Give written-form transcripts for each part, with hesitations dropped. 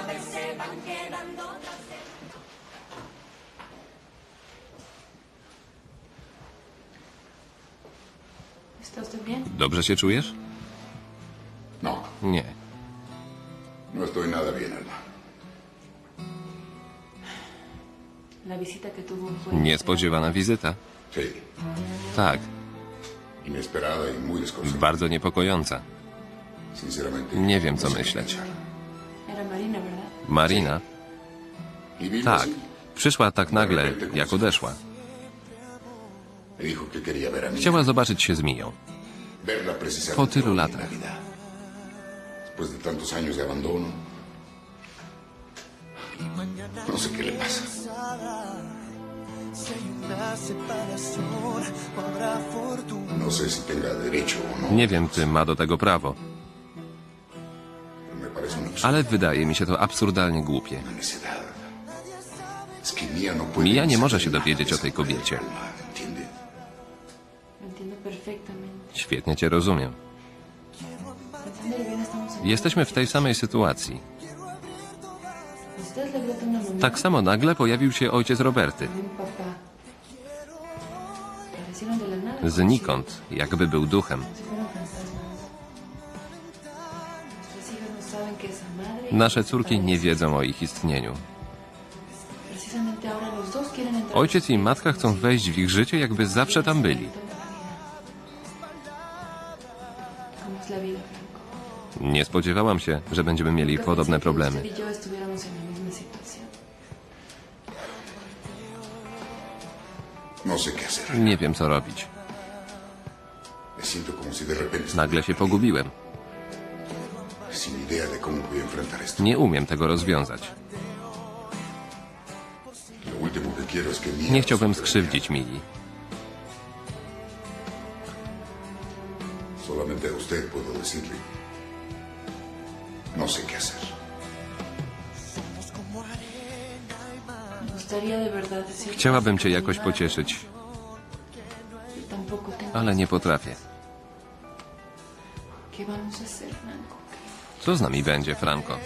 Dobrze się czujesz? No, Nie. no estoy nada bien, Alma. Niespodziewana wizyta. Sí, Tak, inesperada y muy desconcertante. bardzo niepokojąca. Sinceramente. Nie wiem, no co sé qué myśleć. pensar. Marina? Y vino Tak. así. Przyszła tak nagle, jak odeszła. Me dijo que quería ver a mi Chciała zobaczyć się z Miją. verla precisamente Po tylu hoy en latach. Navidad. Después de tantos años de abandono. No sé qué le pasa. No sé si tenga derecho o no. Nie wiem, czy ma do tego prawo, Pero me parece un absurdo, ale wydaje mi się to absurdalnie głupie. una necedad. Es que Mia no puede Mija nie saber może się nada dowiedzieć de o tej esa mujer, kobiecie. Alma, ¿entiende? Świetnie cię rozumiem. Jesteśmy w tej samej sytuacji. Tak samo nagle pojawił się ojciec Roberty. Znikąd, jakby był duchem. Nasze córki nie wiedzą o ich istnieniu. Ojciec i matka chcą wejść w ich życie, jakby zawsze tam byli. Nie spodziewałam się, że będziemy mieli podobne problemy. No sé qué hacer. Nie wiem, co robić. Me siento como si de repente Nagle się pogubiłem. sin idea de cómo voy a enfrentar esto. Nie umiem tego rozwiązać. Lo último que quiero es que Mia Nie chciałbym skrzywdzić Mili. Solamente a usted puedo decirle. No sé qué hacer. Chciałabym cię jakoś pocieszyć, ale nie potrafię. Co z nami będzie, Franco?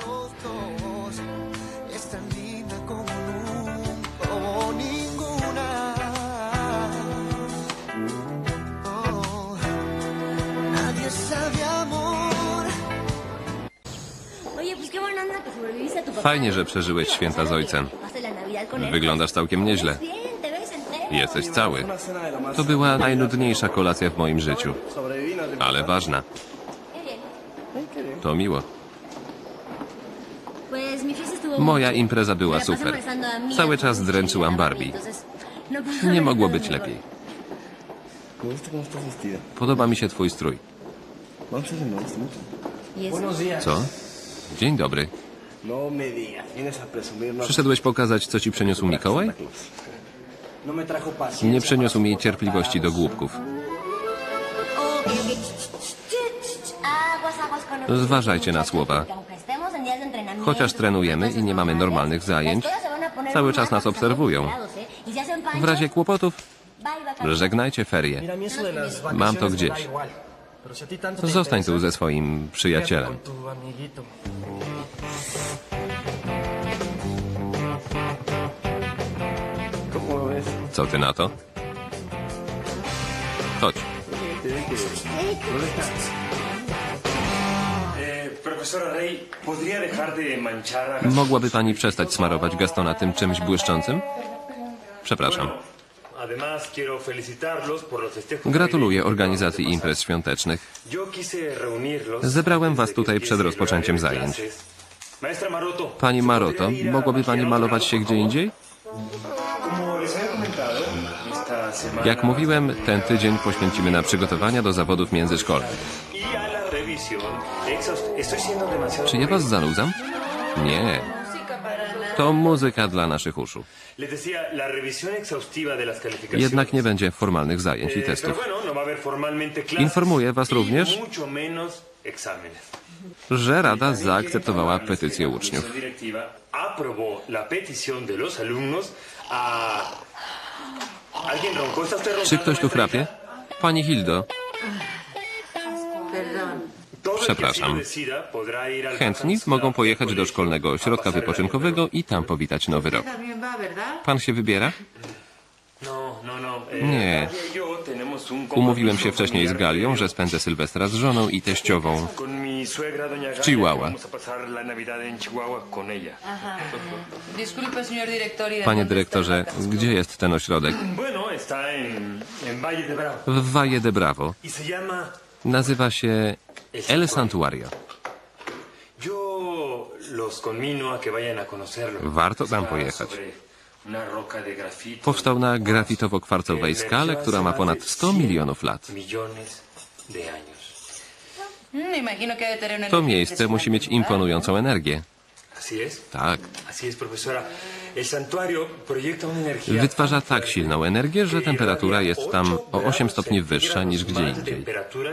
Fajnie, że przeżyłeś święta z ojcem. Wyglądasz całkiem nieźle. Jesteś cały. To była najnudniejsza kolacja w moim życiu, ale ważna. To miło. Moja impreza była super. Cały czas dręczyłam Barbie. Nie mogło być lepiej. Podoba mi się twój strój. Co? Dzień dobry. Przyszedłeś pokazać, co ci przyniósł Mikołaj? Nie przyniósł mi cierpliwości do głupków. Zważajcie na słowa. Chociaż trenujemy i nie mamy normalnych zajęć, cały czas nas obserwują. W razie kłopotów żegnajcie ferie. Mam to gdzieś. Zostań tu ze swoim przyjacielem. Co ty na to? Chodź. Mogłaby pani przestać smarować Gastona tym czymś błyszczącym? Przepraszam. Gratuluję organizacji imprez świątecznych. Zebrałem was tutaj przed rozpoczęciem zajęć. Pani Maroto, mogłaby pani malować się gdzie indziej? Jak mówiłem, ten tydzień poświęcimy na przygotowania do zawodów międzyszkolnych. Czy ja was zanudzam? Nie. To muzyka dla naszych uszu. Jednak nie będzie formalnych zajęć i testów. Informuję was również, że Rada zaakceptowała petycję uczniów. Czy ktoś tu chrapie? Pani Hildo. Przepraszam. Chętni mogą pojechać do szkolnego ośrodka wypoczynkowego i tam powitać nowy rok. Pan się wybiera? Nie. Umówiłem się wcześniej z Galią, że spędzę Sylwestra z żoną i teściową w Chihuahua. Panie dyrektorze, gdzie jest ten ośrodek? W Valle de Bravo. Nazywa się El Santuario. Warto tam pojechać. Powstał na grafitowo-kwarcowej skale, która ma ponad 100 milionów lat. To miejsce musi mieć imponującą energię. Tak. Wytwarza tak silną energię, że temperatura jest tam o 8 stopni wyższa niż gdzie indziej.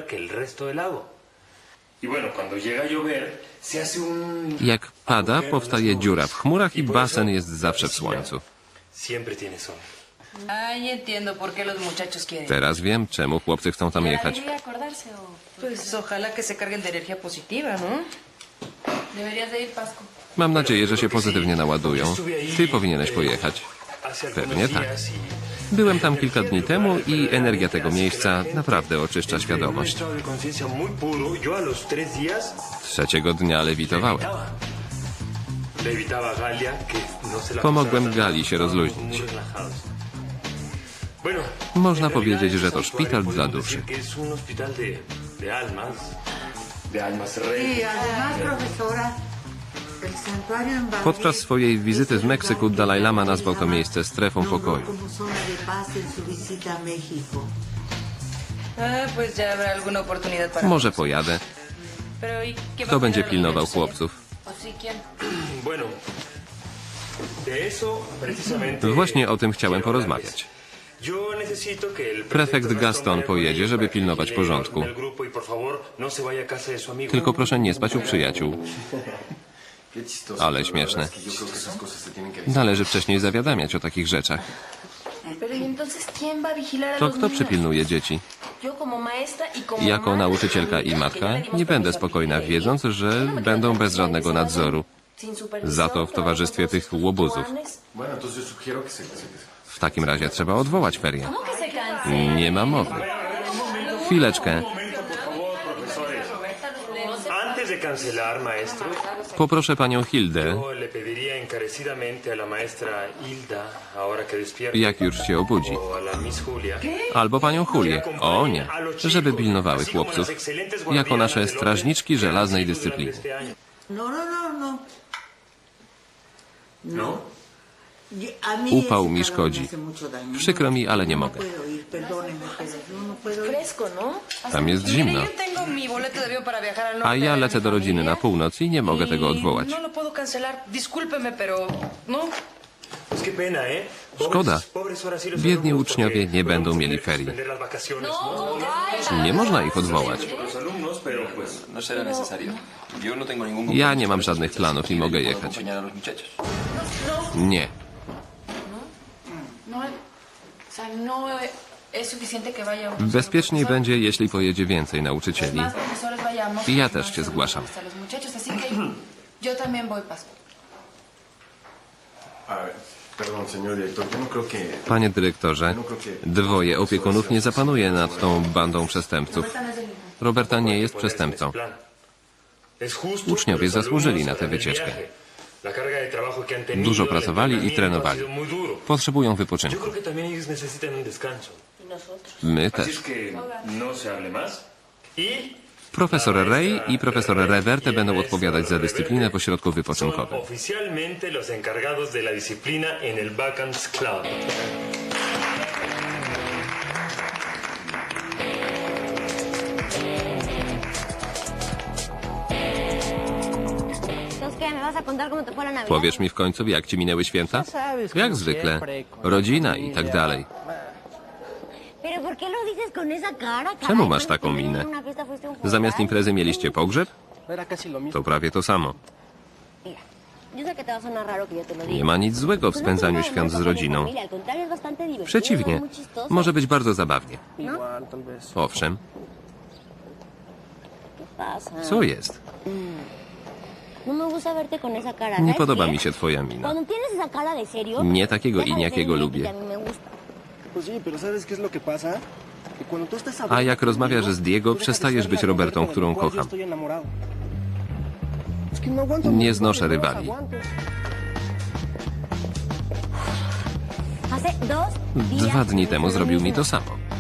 Jak pada, powstaje dziura w chmurach i basen jest zawsze w słońcu. Teraz wiem, czemu chłopcy chcą tam jechać. Mam nadzieję, że się pozytywnie naładują. Ty powinieneś pojechać. Pewnie tak. Byłem tam kilka dni temu i energia tego miejsca naprawdę oczyszcza świadomość. Trzeciego dnia lewitowałem. Pomogłem Gali się rozluźnić. Można powiedzieć, że to szpital dla duszy. Podczas swojej wizyty w Meksyku Dalaj Lama nazwał to miejsce strefą pokoju. Może pojadę. Kto będzie pilnował chłopców? Właśnie o tym chciałem porozmawiać. Prefekt Gaston pojedzie, żeby pilnować porządku. Tylko proszę nie spać u przyjaciół. Ale śmieszne. Należy wcześniej zawiadamiać o takich rzeczach. To kto przypilnuje dzieci? Jako nauczycielka i matka nie będę spokojna, wiedząc, że będą bez żadnego nadzoru. Za to w towarzystwie tych łobuzów. W takim razie trzeba odwołać ferie. Nie ma mowy. Chwileczkę. Poproszę panią Hildę, jak już się obudzi. Albo panią Julię, o nie, żeby pilnowały chłopców. Jako nasze strażniczki żelaznej dyscypliny. Upał mi szkodzi. Przykro mi, ale nie mogę. Tam jest zimno. A ja lecę do rodziny na północ i nie mogę tego odwołać. Szkoda. Biedni uczniowie nie będą mieli ferii. Nie można ich odwołać. Ja nie mam żadnych planów i mogę jechać. Nie. Bezpieczniej będzie, jeśli pojedzie więcej nauczycieli. I ja też się zgłaszam. Panie dyrektorze, dwoje opiekunów nie zapanuje nad tą bandą przestępców. Roberta nie jest przestępcą. Uczniowie zasłużyli na tę wycieczkę. Dużo pracowali i trenowali. Potrzebują wypoczynku. My też. Profesor Rey i profesor Reverte będą odpowiadać za dyscyplinę w ośrodku wypoczynkowym. Powiesz mi w końcu, jak ci minęły święta? Jak zwykle. Rodzina i tak dalej. Czemu masz taką minę? Zamiast imprezy mieliście pogrzeb? To prawie to samo. Nie ma nic złego w spędzaniu świąt z rodziną. Przeciwnie, może być bardzo zabawnie. Owszem. Co jest? Nie podoba mi się twoja mina. Nie takiego Iniakiego lubię. A jak rozmawiasz z Diego, przestajesz być Robertą, którą kocham. Nie znoszę rywali. 2 dni temu zrobił mi to samo.